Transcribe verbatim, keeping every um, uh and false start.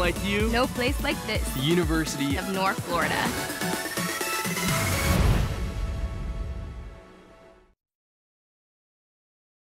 like you. No place like this. The University of North Florida.